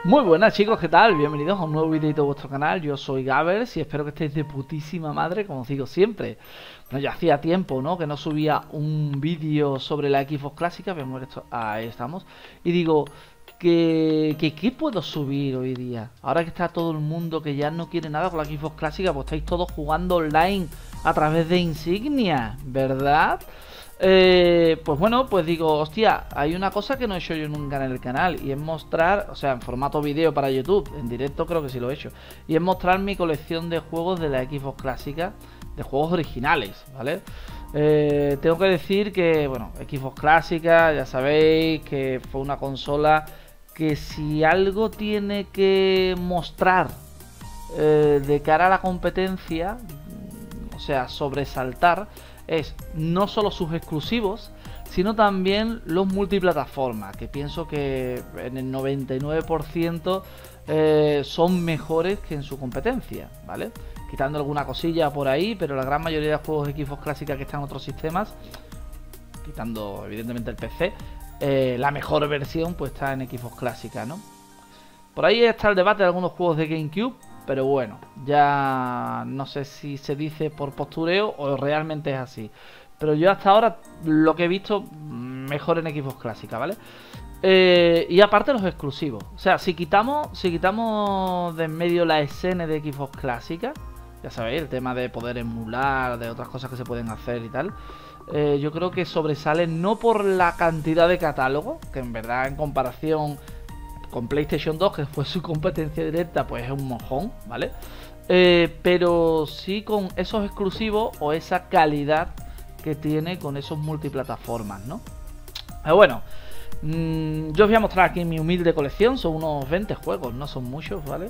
Muy buenas chicos, ¿qué tal? Bienvenidos a un nuevo vídeo de vuestro canal. Yo soy Gabers y espero que estéis de putísima madre, como os digo siempre. Bueno, ya hacía tiempo, ¿no? Que no subía un vídeo sobre la Xbox clásica. Vemos esto, ahí estamos. Y digo, ¿qué puedo subir hoy día? Ahora que está todo el mundo que ya no quiere nada con la Xbox clásica, pues estáis todos jugando online a través de Insignia, ¿verdad? Pues bueno, pues digo, hostia, hay una cosa que no he hecho yo nunca en el canal y es mostrar, o sea, en formato vídeo para YouTube, en directo creo que sí lo he hecho, y es mostrar mi colección de juegos de la Xbox clásica, de juegos originales, ¿vale? Tengo que decir que, bueno, Xbox clásica, ya sabéis que fue una consola que si algo tiene que mostrar de cara a la competencia, o sea, sobresaltar, es no solo sus exclusivos, sino también los multiplataformas, que pienso que en el 99% son mejores que en su competencia, ¿vale? Quitando alguna cosilla por ahí, pero la gran mayoría de juegos de Xbox clásica que están en otros sistemas, quitando evidentemente el PC, la mejor versión pues está en Xbox clásica, ¿no? Por ahí está el debate de algunos juegos de GameCube, pero bueno, ya no sé si se dice por postureo o realmente es así. Pero yo hasta ahora lo que he visto mejor en Xbox clásica, ¿vale? Y aparte los exclusivos. O sea, si quitamos de en medio la escena de Xbox clásica, ya sabéis, el tema de poder emular, de otras cosas que se pueden hacer y tal, yo creo que sobresale no por la cantidad de catálogo, que en verdad en comparación con PlayStation 2, que fue su competencia directa, pues es un mojón, ¿vale? Pero sí con esos exclusivos o esa calidad que tiene con esos multiplataformas, ¿no? Pero bueno, yo os voy a mostrar aquí mi humilde colección, son unos 20 juegos, no son muchos, ¿vale?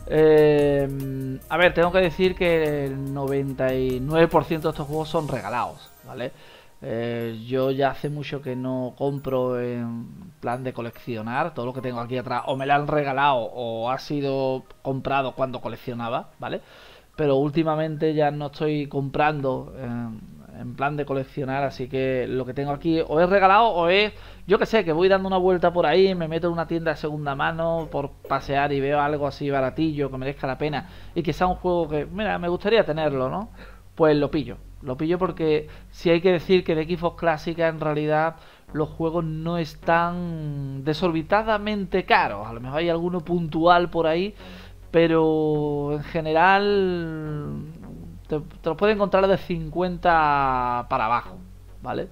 A ver, tengo que decir que el 99% de estos juegos son regalados, ¿vale? Yo ya hace mucho que no compro en plan de coleccionar. Todo lo que tengo aquí atrás o me lo han regalado o ha sido comprado cuando coleccionaba, ¿vale? Pero últimamente ya no estoy comprando en plan de coleccionar, así que lo que tengo aquí o es regalado o es, yo que sé, que voy dando una vuelta por ahí, me meto en una tienda de segunda mano por pasear y veo algo así baratillo que merezca la pena y que sea un juego que, mira, me gustaría tenerlo, ¿no? Pues lo pillo. Lo pillo porque si hay que decir que de Xbox clásica en realidad los juegos no están desorbitadamente caros. A lo mejor hay alguno puntual por ahí, pero en general te los puedes encontrar de 50 para abajo, ¿vale?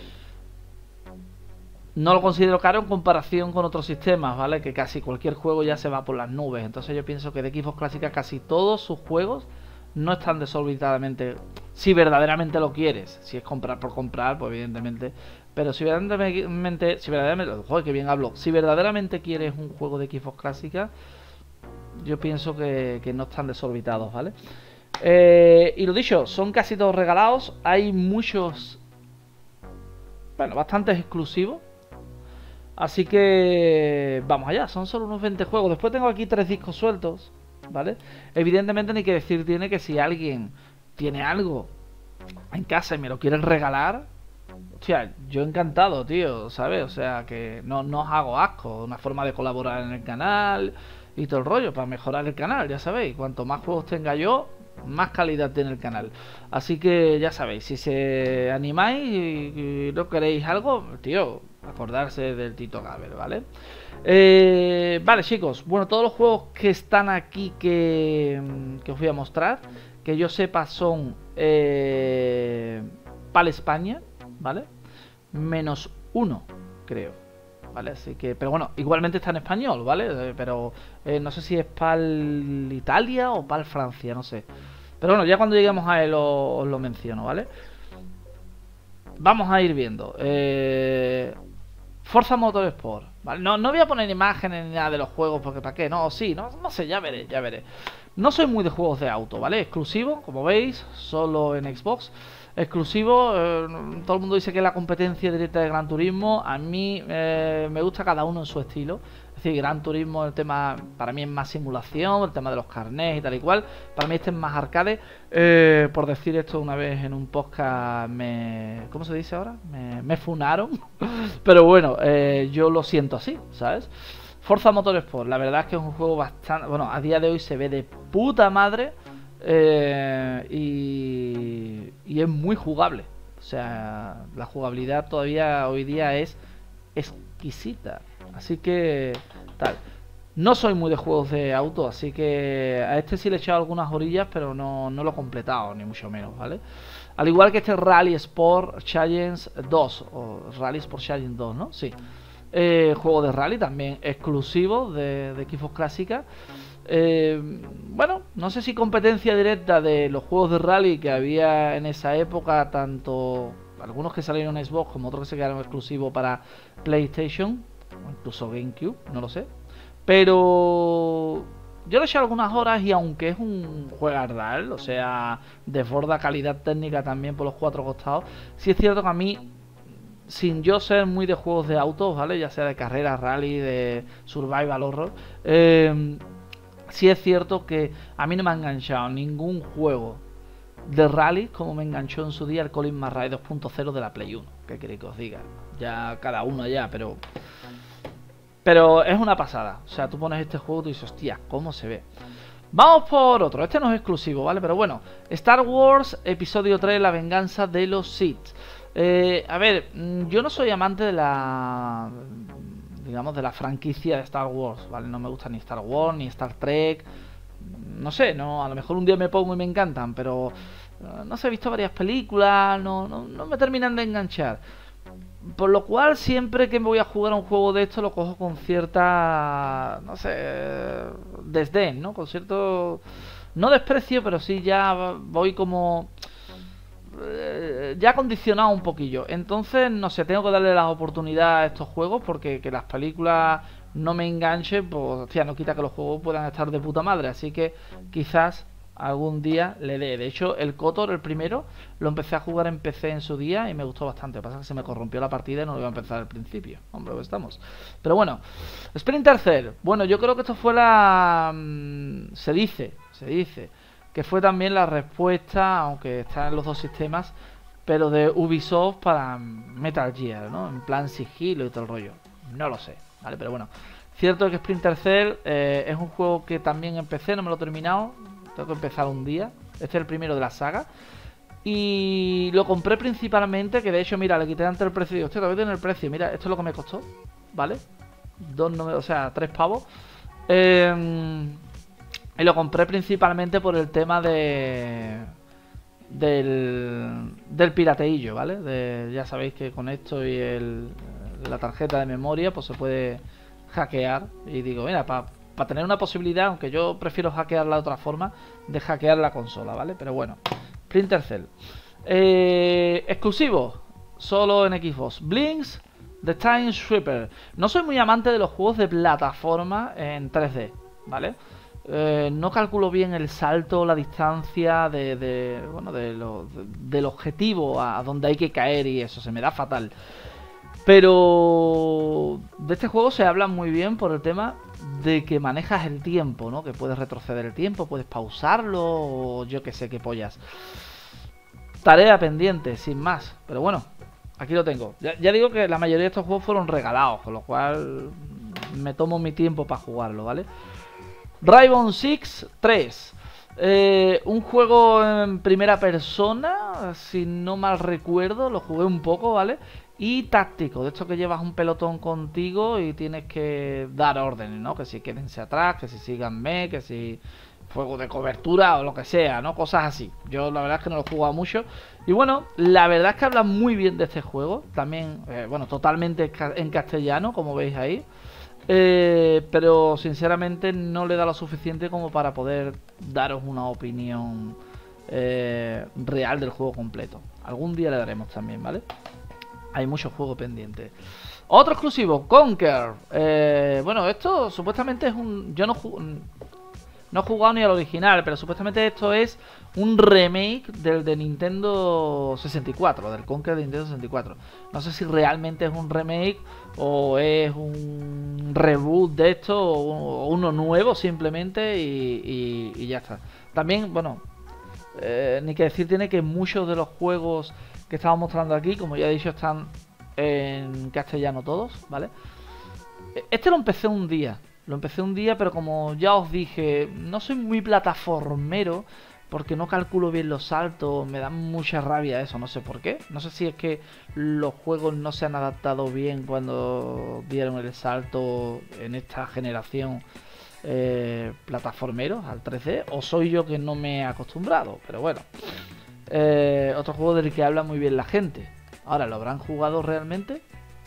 No lo considero caro en comparación con otros sistemas, ¿vale? Que casi cualquier juego ya se va por las nubes. Entonces yo pienso que de Xbox clásica casi todos sus juegos no están desorbitadamente. Si verdaderamente lo quieres, si es comprar por comprar, pues evidentemente. Pero si verdaderamente, joder, que bien hablo. Si verdaderamente quieres un juego de Xbox clásica, yo pienso que no están desorbitados, ¿vale? Y lo dicho, son casi todos regalados. Hay muchos, bueno, bastantes exclusivos. Así que vamos allá, son solo unos 20 juegos. Después tengo aquí 3 discos sueltos, ¿vale? Evidentemente ni que decir tiene que si alguien tiene algo en casa y me lo quiere regalar, hostia, yo encantado, tío, ¿sabes? O sea, que no os hago asco, una forma de colaborar en el canal y todo el rollo, para mejorar el canal, ya sabéis. Cuanto más juegos tenga yo, más calidad tiene el canal. Así que ya sabéis, si se animáis y no queréis algo, tío, acordarse del Tito Gaber, ¿vale? Vale, chicos, bueno, todos los juegos que están aquí que os voy a mostrar, que yo sepa son PAL España, ¿vale? Menos uno, creo, ¿vale? Así que, pero bueno, igualmente está en español, ¿vale? Pero no sé si es PAL Italia o PAL Francia, no sé. Pero bueno, ya cuando lleguemos a él os lo menciono, ¿vale? Vamos a ir viendo. Forza Motorsport, ¿vale? No voy a poner imágenes ni nada de los juegos porque ¿para qué? No, sí, no sé, ya veré, ya veré. No soy muy de juegos de auto, ¿vale? Exclusivo, como veis, solo en Xbox. Exclusivo, todo el mundo dice que es la competencia directa de Gran Turismo. A mí me gusta cada uno en su estilo. Es decir, Gran Turismo, el tema para mí es más simulación, el tema de los carnés y tal y cual. Para mí este es más arcade. Por decir esto una vez en un podcast ¿cómo se dice ahora? Me funaron. Pero bueno, yo lo siento así, ¿sabes? Forza Motorsport, la verdad es que es un juego bastante... Bueno, a día de hoy se ve de puta madre. Y es muy jugable. O sea, la jugabilidad todavía hoy día es exquisita. Así que, tal. No soy muy de juegos de auto, así que a este sí le he echado algunas orillas, pero no lo he completado, ni mucho menos, ¿vale? Al igual que este Rally Sport Challenge 2, o Rally Sport Challenge 2, ¿no? Sí. Juego de rally también exclusivo de Xbox Clásica. Bueno, no sé si competencia directa de los juegos de rally que había en esa época, tanto algunos que salieron en Xbox como otros que se quedaron exclusivos para PlayStation o incluso GameCube, no lo sé. Pero yo le he echado algunas horas y aunque es un juegardal, o sea, desborda calidad técnica también por los cuatro costados, sí es cierto que a mí, sin yo ser muy de juegos de autos, ¿vale? Ya sea de carreras, rally, de survival horror, sí es cierto que a mí no me ha enganchado ningún juego de rally como me enganchó en su día el Colin McRae 2.0 de la Play 1. ¿Qué queréis que os diga? Ya cada uno allá, pero es una pasada. O sea, tú pones este juego y dices, hostia, ¿cómo se ve? Vamos por otro. Este no es exclusivo, ¿vale? Pero bueno, Star Wars Episodio 3, La venganza de los Sith. A ver, yo no soy amante de la... digamos, de la franquicia de Star Wars, ¿vale? No me gusta ni Star Wars, ni Star Trek. No sé, no, a lo mejor un día me pongo y me encantan, pero... no sé, he visto varias películas, no me terminan de enganchar. Por lo cual, siempre que me voy a jugar a un juego de esto, lo cojo con cierta, no sé, desdén, ¿no? Con cierto, no desprecio, pero sí ya voy como ya condicionado un poquillo. Entonces, no sé, tengo que darle las oportunidades a estos juegos porque que las películas no me enganchen, pues, hostia, no quita que los juegos puedan estar de puta madre. Así que quizás algún día le dé. De hecho, el KOTOR, el primero, lo empecé a jugar en PC en su día y me gustó bastante. Lo que pasa es que se me corrompió la partida y no lo iba a empezar al principio. Hombre, pues estamos. Pero bueno, Splinter Cell. Bueno, yo creo que esto fue la... se dice que fue también la respuesta, aunque está en los dos sistemas, pero de Ubisoft para Metal Gear, ¿no? En plan sigilo y todo el rollo. No lo sé, ¿vale? Pero bueno, cierto que Splinter Cell es un juego que también empecé, no me lo he terminado. Tengo que empezar un día. Este es el primero de la saga. Y lo compré principalmente, que de hecho, mira, le quité antes el precio. Digo, hostia, todavía tiene el precio. Mira, esto es lo que me costó, ¿vale? O sea, 3 pavos. Y lo compré principalmente por el tema del pirateillo, ¿vale? Ya sabéis que con esto y la tarjeta de memoria, pues se puede hackear. Y digo, mira, para tener una posibilidad, aunque yo prefiero hackearla de otra forma, de hackear la consola, ¿vale? Pero bueno, Splinter Cell. Exclusivo, solo en Xbox. Blinks, The Time Sweeper. No soy muy amante de los juegos de plataforma en 3D, ¿vale? No calculo bien el salto, la distancia del objetivo a donde hay que caer y eso, se me da fatal. Pero de este juego se habla muy bien por el tema de que manejas el tiempo, ¿no? Que puedes retroceder el tiempo, puedes pausarlo o yo que sé qué pollas. Tarea pendiente, sin más. Pero bueno, aquí lo tengo. Ya digo que la mayoría de estos juegos fueron regalados, con lo cual me tomo mi tiempo para jugarlo, ¿vale? Rainbow Six 3. Un juego en primera persona, si no mal recuerdo, lo jugué un poco, ¿vale? Y táctico, de esto que llevas un pelotón contigo y tienes que dar órdenes, ¿no? Que si quédense atrás, que si síganme, que si fuego de cobertura o lo que sea, ¿no? Cosas así. Yo la verdad es que no lo he jugado mucho. Y bueno, la verdad es que hablan muy bien de este juego. También, bueno, totalmente en castellano, como veis ahí. Pero sinceramente no le da lo suficiente como para poder daros una opinión real del juego completo. Algún día le daremos también, ¿vale? Hay muchos juegos pendientes. Otro exclusivo, Conker. Bueno, esto supuestamente es un... Yo no he jugado ni al original, pero supuestamente esto es un remake del de Nintendo 64, del Conker de Nintendo 64. No sé si realmente es un remake o es un reboot de esto o uno nuevo simplemente y ya está. También, bueno, ni que decir tiene que muchos de los juegos que estamos mostrando aquí, como ya he dicho, están en castellano todos, ¿vale? Este lo empecé un día. Lo empecé un día, pero como ya os dije, no soy muy plataformero. Porque no calculo bien los saltos, me da mucha rabia eso, no sé por qué. No sé si es que los juegos no se han adaptado bien cuando dieron el salto en esta generación plataformeros al 3D, o soy yo que no me he acostumbrado, pero bueno. Otro juego del que habla muy bien la gente. Ahora, ¿lo habrán jugado realmente?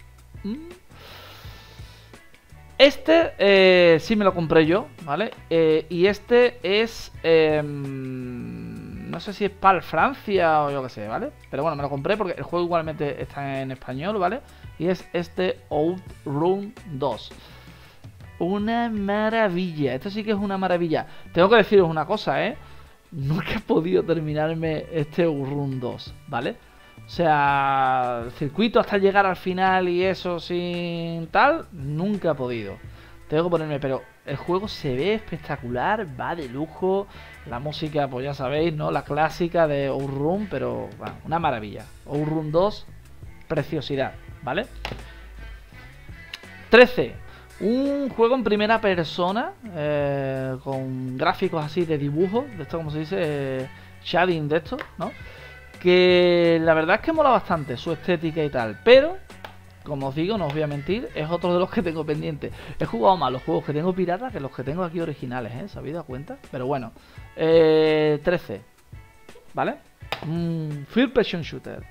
Este sí me lo compré yo, ¿vale? Y este es... no sé si es para Francia o yo qué sé, ¿vale? Pero bueno, me lo compré porque el juego igualmente está en español, ¿vale? Y es este Outrun 2. Una maravilla, esto sí que es una maravilla. Tengo que deciros una cosa, ¿eh? Nunca he podido terminarme este Outrun 2, ¿vale? O sea, el circuito hasta llegar al final y eso sin tal, nunca he podido. Tengo que ponerme, pero el juego se ve espectacular, va de lujo. La música, pues ya sabéis, ¿no? La clásica de Outrun, pero bueno, una maravilla. Outrun 2, preciosidad, ¿vale? 13. Un juego en primera persona, con gráficos así de dibujo, de esto como se dice, shading de esto, ¿no? Que la verdad es que mola bastante su estética y tal, pero como os digo, no os voy a mentir, es otro de los que tengo pendiente. He jugado más los juegos que tengo piratas que los que tengo aquí originales, ¿eh? ¿Se habéis dado cuenta? Pero bueno, 13, ¿vale? First Person Shooter.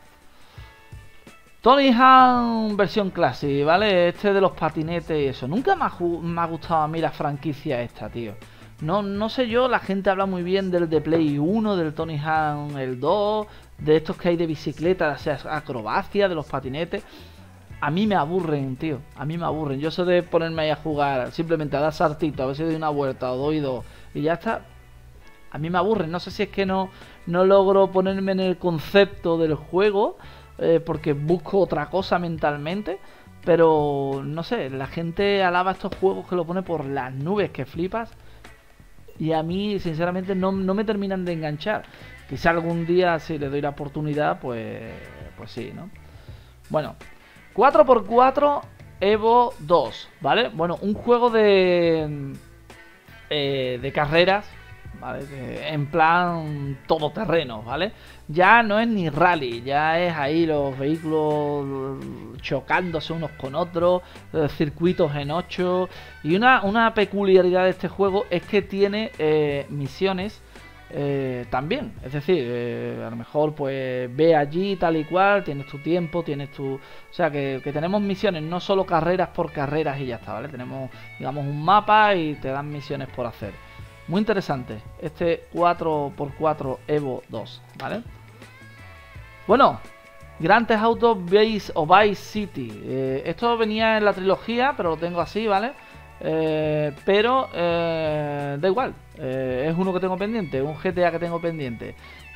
Tony Hawk versión Classic, ¿vale? Este de los patinetes y eso. Nunca me ha gustado a mí la franquicia esta, tío. No sé yo, la gente habla muy bien del de Play 1, del Tony Hawk el 2, de estos que hay de bicicleta, o sea, acrobacia, de los patinetes. A mí me aburren, tío, a mí me aburren. Yo soy de ponerme ahí a jugar, simplemente a dar saltito, a ver si doy una vuelta o doy dos y ya está. A mí me aburren, no sé si es que no logro ponerme en el concepto del juego, porque busco otra cosa mentalmente. Pero no sé, la gente alaba estos juegos que lo pone por las nubes, que flipas. Y a mí, sinceramente, no me terminan de enganchar. Quizá algún día, si le doy la oportunidad, pues sí, ¿no? Bueno, 4x4 Evo 2, ¿vale? Bueno, un juego de carreras, ¿vale? En plan todoterreno, ¿vale? Ya no es ni rally, ya es ahí los vehículos chocándose unos con otros, circuitos en 8. Y una peculiaridad de este juego es que tiene misiones también. Es decir, a lo mejor pues ve allí tal y cual, tienes tu tiempo, tienes tu... O sea, que tenemos misiones, no solo carreras por carreras y ya está, ¿vale? Tenemos, digamos, un mapa y te dan misiones por hacer. Muy interesante este 4x4 Evo 2, ¿vale? Bueno, Grand Theft Auto Vice o Vice City. Esto venía en la trilogía, pero lo tengo así, ¿vale? Pero da igual. Es uno que tengo pendiente, un GTA que tengo pendiente.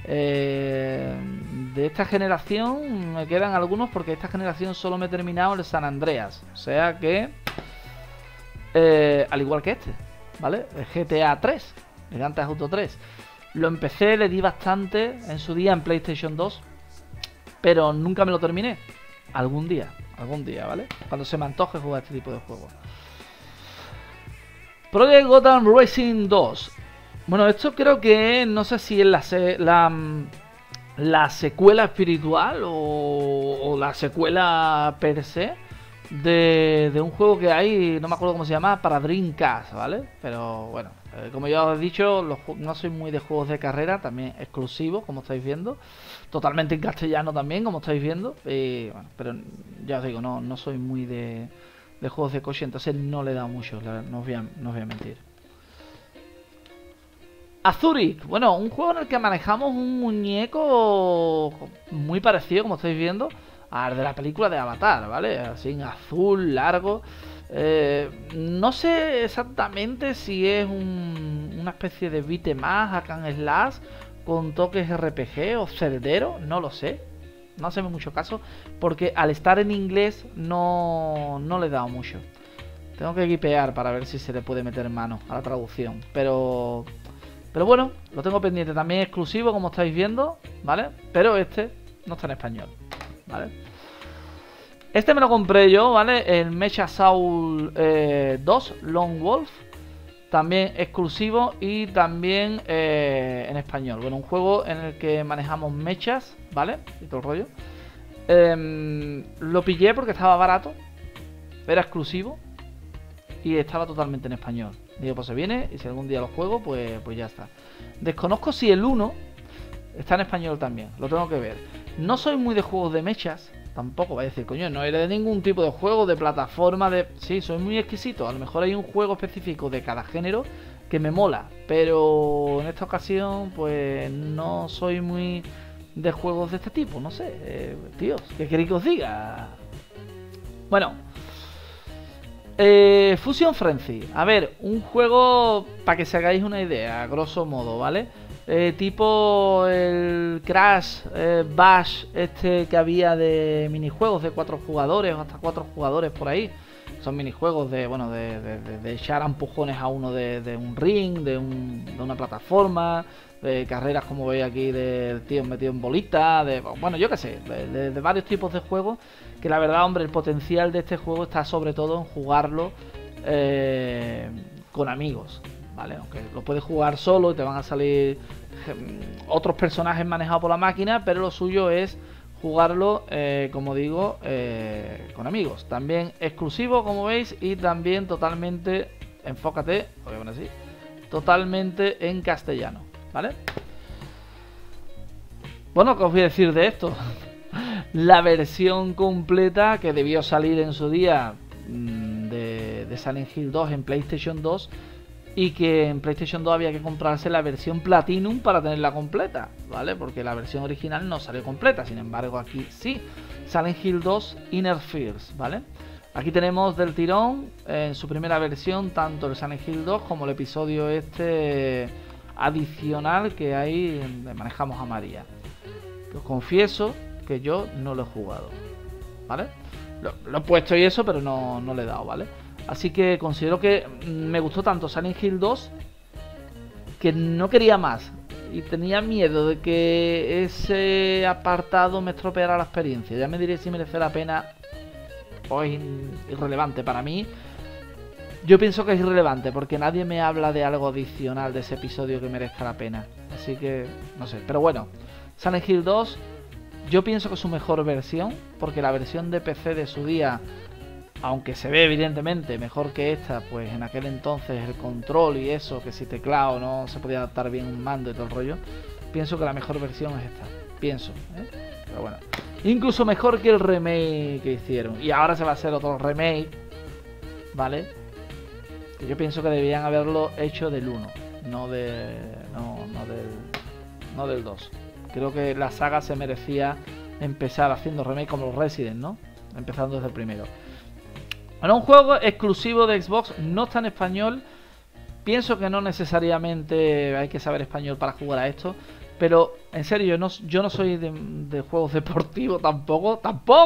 De esta generación me quedan algunos porque esta generación solo me he terminado el San Andreas. O sea que, al igual que este, ¿vale? El GTA 3, el Grand Theft Auto 3. Lo empecé, le di bastante en su día en PlayStation 2, pero nunca me lo terminé. Algún día, ¿vale? Cuando se me antoje jugar este tipo de juegos. Project Gotham Racing 2. Bueno, esto creo que no sé si es la secuela espiritual o la secuela per se de un juego que hay, no me acuerdo cómo se llama, para Dreamcast, ¿vale? Pero bueno, como ya os he dicho, no soy muy de juegos de carrera, también exclusivos, como estáis viendo. Totalmente en castellano también, como estáis viendo. Bueno, pero ya os digo, no soy muy de juegos de coche, entonces no le he dado mucho, no os voy a mentir. Azuric, bueno, un juego en el que manejamos un muñeco muy parecido, como estáis viendo, al de la película de Avatar, ¿vale? Así en azul, largo. No sé exactamente si es una especie de beat'em up, hack and slash, con toques RPG o celdero, no lo sé. No hacemos mucho caso, porque al estar en inglés no le he dado mucho. Tengo que guipear para ver si se le puede meter mano a la traducción. Pero bueno, lo tengo pendiente. También exclusivo, como estáis viendo, ¿vale? Pero este no está en español, ¿vale? Este me lo compré yo, ¿vale? El Mecha Soul 2, Lone Wolf. También exclusivo y también en español. Bueno, un juego en el que manejamos mechas, ¿vale? Y todo el rollo. Lo pillé porque estaba barato. Era exclusivo. Y estaba totalmente en español. Digo, pues se viene y si algún día lo juego, pues ya está. Desconozco si el 1 está en español también. Lo tengo que ver. No soy muy de juegos de mechas. Tampoco va a decir, coño, no eres de ningún tipo de juego, de plataforma, de... Sí, soy muy exquisito. A lo mejor hay un juego específico de cada género que me mola. Pero en esta ocasión, pues no soy muy de juegos de este tipo. No sé, tíos, ¿qué queréis que os diga? Bueno, Fusion Frenzy. A ver, un juego para que se hagáis una idea, grosso modo, ¿vale? Tipo el Crash Bash este que había de minijuegos de 4 jugadores o hasta 4 jugadores por ahí. Son minijuegos de, bueno, de echar empujones a uno de un ring, de una plataforma, de carreras como veis aquí del tío metido en bolita, bueno, yo qué sé, de varios tipos de juegos. Que la verdad, hombre, el potencial de este juego está sobre todo en jugarlo con amigos, ¿vale? Aunque lo puedes jugar solo y te van a salir otros personajes manejados por la máquina, pero lo suyo es jugarlo, como digo, con amigos. También exclusivo, como veis, y también totalmente, enfócate, lo voy a poner así, totalmente en castellano, ¿vale? Bueno, ¿qué os voy a decir de esto? La versión completa que debió salir en su día de Silent Hill 2 en PlayStation 2 y que en PlayStation 2 había que comprarse la versión Platinum para tenerla completa, ¿vale? Porque la versión original no salió completa, sin embargo aquí sí. Silent Hill 2 Inner Fears, ¿vale? Aquí tenemos del tirón en su primera versión tanto el Silent Hill 2 como el episodio este adicional que hay donde manejamos a María. Os confieso que yo no lo he jugado, ¿vale? Lo he puesto y eso, pero no le he dado, ¿vale? Así que considero que me gustó tanto Silent Hill 2 que no quería más y tenía miedo de que ese apartado me estropeara la experiencia. Ya me diré si merece la pena o es irrelevante para mí. Yo pienso que es irrelevante porque nadie me habla de algo adicional de ese episodio que merezca la pena. Así que no sé, pero bueno, Silent Hill 2 yo pienso que es su mejor versión, porque la versión de PC de su día, aunque se ve evidentemente mejor que esta, pues en aquel entonces el control y eso, que si teclado no se podía adaptar bien un mando y todo el rollo, pienso que la mejor versión es esta, pienso, pero bueno, incluso mejor que el remake que hicieron, y ahora se va a hacer otro remake, ¿vale? Que yo pienso que debían haberlo hecho del 1, no del 2. Creo que la saga se merecía empezar haciendo remake como los Resident, ¿no? Empezando desde el primero. Bueno, un juego exclusivo de Xbox, no está en español. Pienso que no necesariamente hay que saber español para jugar a esto. Pero, en serio, yo no soy de juegos deportivos tampoco.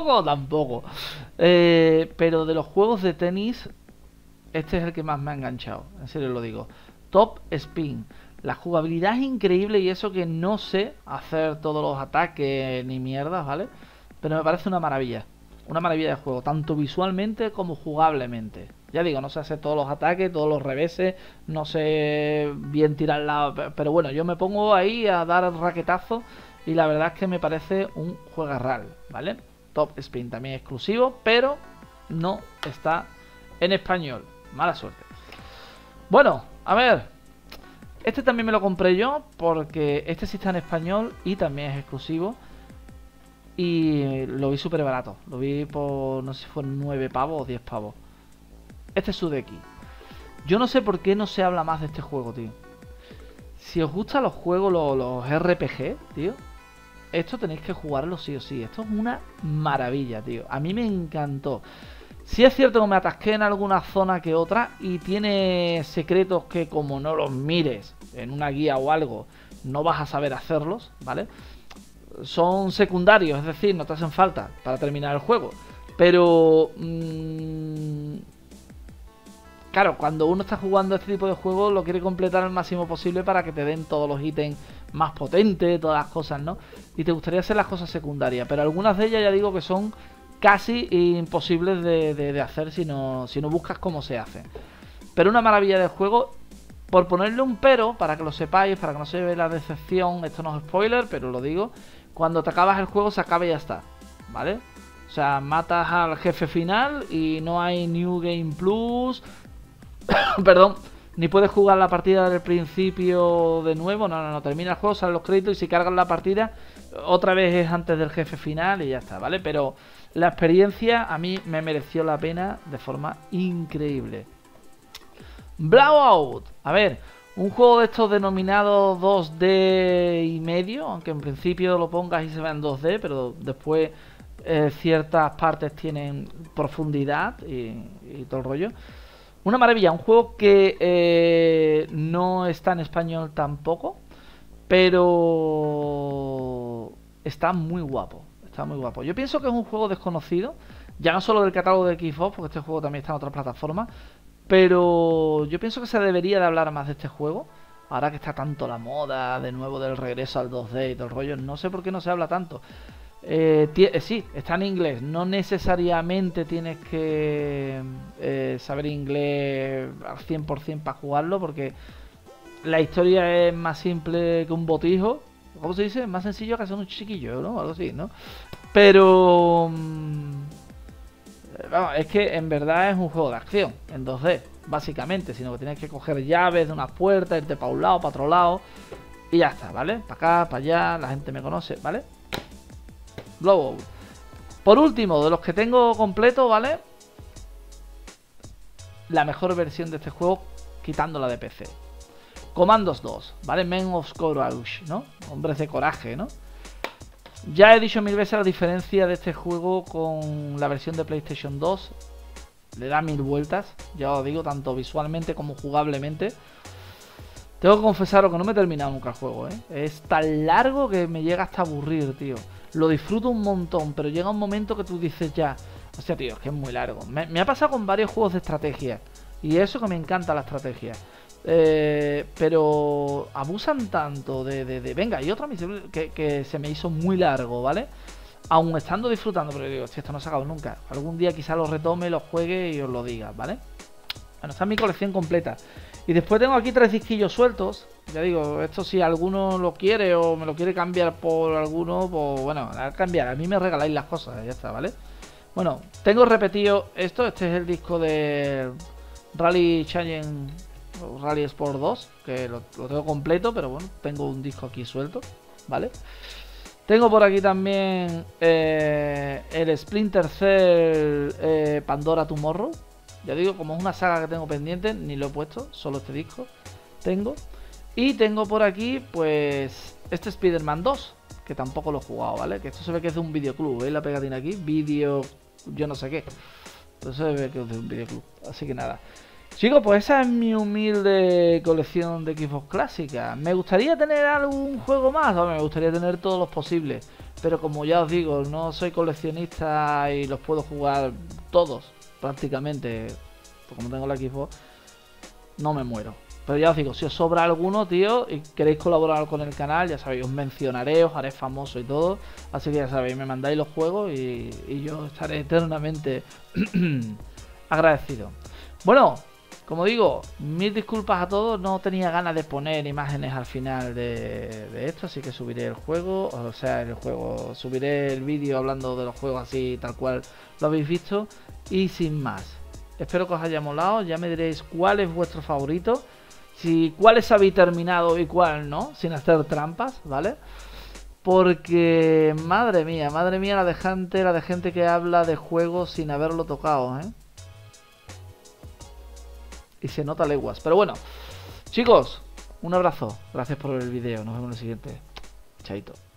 Pero de los juegos de tenis, este es el que más me ha enganchado. En serio lo digo. Top Spin. La jugabilidad es increíble y eso que no sé hacer todos los ataques ni mierdas, ¿vale? Pero me parece una maravilla de juego, tanto visualmente como jugablemente. Ya digo, no sé hacer todos los ataques, todos los reveses, no sé bien tirar la... Pero bueno, yo me pongo ahí a dar raquetazo y la verdad es que me parece un juegarral, ¿vale? Top Spin también exclusivo, pero no está en español. Mala suerte. Bueno, a ver... Este también me lo compré yo porque este sí está en español y también es exclusivo. Y lo vi súper barato. Lo vi por, no sé si fueron 9 pavos o 10 pavos. Este es Sudeki. Yo no sé por qué no se habla más de este juego, tío. Si os gustan los juegos, los RPG, tío, esto tenéis que jugarlo sí o sí. Esto es una maravilla, tío. A mí me encantó. Sí es cierto que me atasqué en alguna zona que otra y tiene secretos que como no los mires en una guía o algo, no vas a saber hacerlos, ¿vale? Son secundarios, es decir, no te hacen falta para terminar el juego. Pero... claro, cuando uno está jugando este tipo de juegos lo quiere completar al máximo posible para que te den todos los ítems más potentes, todas las cosas, ¿no? Y te gustaría hacer las cosas secundarias, pero algunas de ellas ya digo que son casi imposibles de hacer si no buscas cómo se hace. Pero una maravilla del juego. Por ponerle un pero, para que lo sepáis, para que no se vea la decepción, esto no es spoiler, pero lo digo, cuando te acabas el juego se acaba y ya está, ¿vale? O sea, matas al jefe final y no hay New Game Plus, perdón, ni puedes jugar la partida del principio de nuevo, no, termina el juego, salen los créditos y si cargas la partida, otra vez es antes del jefe final y ya está, ¿vale? Pero la experiencia a mí me mereció la pena de forma increíble. Blowout, a ver, un juego de estos denominados 2D y medio, aunque en principio lo pongas y se vea en 2D, pero después ciertas partes tienen profundidad y todo el rollo. Una maravilla, un juego que no está en español tampoco, pero está muy guapo, está muy guapo. Yo pienso que es un juego desconocido, ya no solo del catálogo de Xbox, porque este juego también está en otras plataformas. Pero yo pienso que se debería de hablar más de este juego. Ahora que está tanto la moda de nuevo del regreso al 2D y todo el rollo. No sé por qué no se habla tanto. Sí, está en inglés. No necesariamente tienes que saber inglés al 100% para jugarlo. Porque la historia es más simple que un botijo. ¿Cómo se dice? Más sencillo que hacer un chiquillo, ¿no? Algo así, ¿no? Pero... vamos, es que en verdad es un juego de acción en 2D, básicamente, sino que tienes que coger llaves de unas puertas, irte para un lado, para otro lado y ya está, ¿vale? Para acá, para allá, la gente me conoce, ¿vale? Blowout. Por último, de los que tengo completo, ¿vale? La mejor versión de este juego, quitando la de PC. Commandos 2, ¿vale? Men of Courage, ¿no? Hombres de coraje, ¿no? Ya he dicho mil veces la diferencia de este juego con la versión de PlayStation 2. Le da mil vueltas, ya os digo, tanto visualmente como jugablemente. Tengo que confesaros que no me he terminado nunca el juego, ¿eh? Es tan largo que me llega hasta a aburrir, tío. Lo disfruto un montón, pero llega un momento que tú dices ya... O sea, tío, es que es muy largo. Me ha pasado con varios juegos de estrategia. Y eso que me encanta la estrategia. Pero abusan tanto de venga, y otra misión que se me hizo muy largo, ¿vale? Aún estando disfrutando, pero digo, si esto no se ha acabado nunca. Algún día quizá lo retome, lo juegue y os lo diga, ¿vale? Bueno, esta es mi colección completa. Y después tengo aquí 3 disquillos sueltos. Ya digo, esto si alguno lo quiere o me lo quiere cambiar por alguno, pues bueno, a cambiar. A mí me regaláis las cosas, ya está, ¿vale? Bueno, tengo repetido esto. Este es el disco de Rally Challenge, Rally Sport 2, que lo tengo completo, pero bueno, tengo un disco aquí suelto, ¿vale? Tengo por aquí también el Splinter Cell Pandora Tomorrow. Ya digo, como es una saga que tengo pendiente, ni lo he puesto, solo este disco tengo. Y tengo por aquí, pues, este Spider-Man 2, que tampoco lo he jugado, ¿vale? Que esto se ve que es de un videoclub, ¿veis la pegatina aquí? Video, yo no sé qué. Entonces se ve que es de un videoclub, así que nada. Chicos, pues esa es mi humilde colección de Xbox clásica. ¿Me gustaría tener algún juego más? Hombre, me gustaría tener todos los posibles. Pero como ya os digo, no soy coleccionista y los puedo jugar todos, prácticamente. Pues como tengo la Xbox, no me muero. Pero ya os digo, si os sobra alguno, tío, y queréis colaborar con el canal, ya sabéis, os mencionaré, os haré famoso y todo. Así que ya sabéis, me mandáis los juegos y yo estaré eternamente agradecido. Bueno, como digo, mil disculpas a todos, no tenía ganas de poner imágenes al final de esto, así que subiré el juego, subiré el vídeo hablando de los juegos así, tal cual lo habéis visto, y sin más. Espero que os haya molado, ya me diréis cuál es vuestro favorito, cuáles habéis terminado y cuál no, sin hacer trampas, ¿vale? Porque, madre mía, la de gente que habla de juegos sin haberlo tocado, ¿eh? Y se nota leguas. Pero bueno, chicos, un abrazo. Gracias por ver el vídeo. Nos vemos en el siguiente. Chaito.